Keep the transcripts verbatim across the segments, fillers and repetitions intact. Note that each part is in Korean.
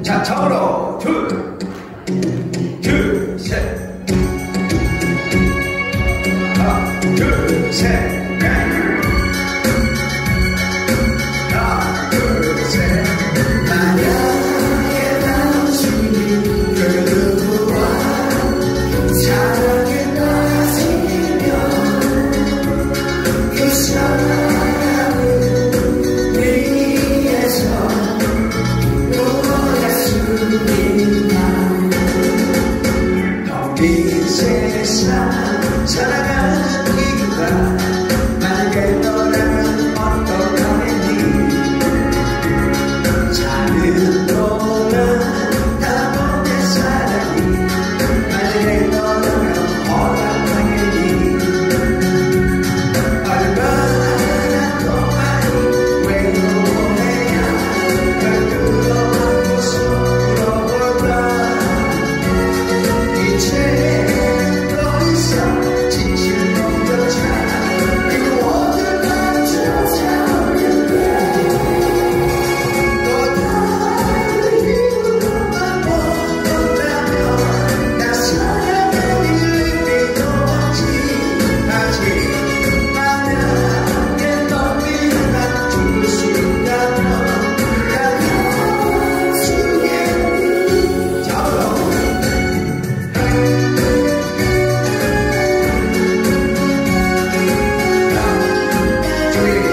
자, 잡으러 둘, 둘, 셋. 하나, 둘, 셋, 넷. 하나, 둘, 셋. 만약에 당신이 그 누구와 사랑에 빠지면 그 사랑을 위해서 너의 숨이만 이 세상 살아가는 이유가 만약에 너라면 어떡하겠니. 작은 동안 다 보내 사랑이 만약에 너라면 허락하겠니. 얼마나 동안 외로워해야 널 끌어안고 숨어볼까. 이제 더 이상 지칠 놈조차 그리고 오늘 밤 찾아오는데 또 다른 이유로만 본다면 나 사랑을 의미도 없지. 아직 만약에 너희가 죽을 수 있다면 난 수에 잡으러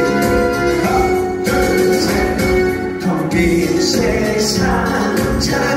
텅 빈 세상